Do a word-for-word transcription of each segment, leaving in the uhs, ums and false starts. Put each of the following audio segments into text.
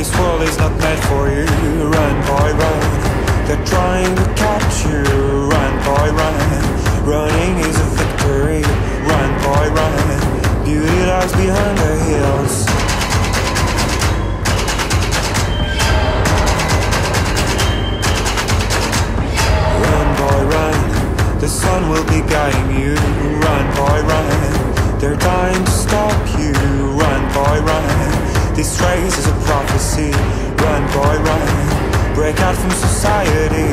this world is not meant for you. Run, boy, run. They're trying to catch you. Run, boy, run. Running is a victory. Run, boy, run. Beauty lies behind the hills. Run, boy, run. The sun will be guiding you. Run, boy, run. They're dying to stop you. Run, boy, run. This race is a prophecy. Run, boy, run. Break out from society.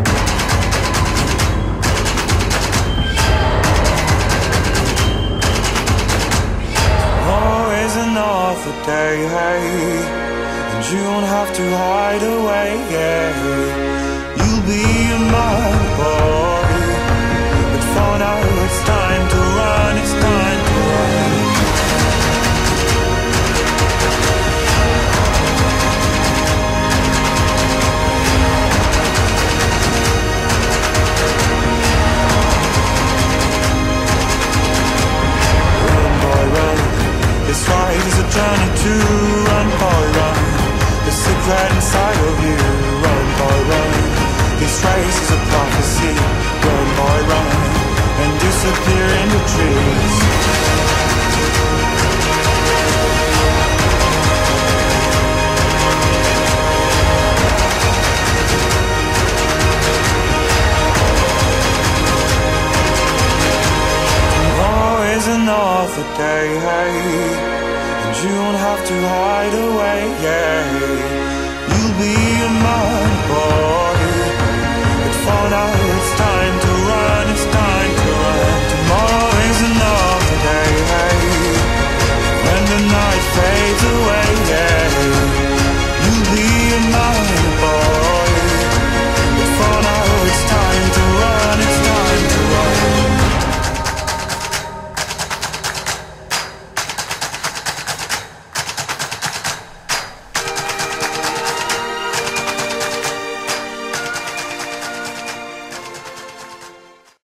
Always another day, hey, and you won't have to hide away, yeah. You'll be a man, boy, but for now it's time to run, it's time to run. This ride is a journey to run, boy, run. The secret inside of you, run, boy, run. This race is a prophecy, run, boy, run. And disappear in the trees. Always another day, hey, and you won't have to hide away, yeah. You'll be a man, boy.